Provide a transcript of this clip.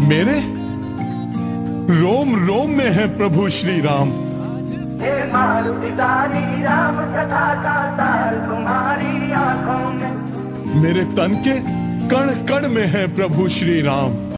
मेरे रोम रोम में है प्रभु श्री राम। हे मारुतिधारी राम कथा का तार तुम्हारी आंखों में। मेरे तन के कण कण में है प्रभु श्री राम।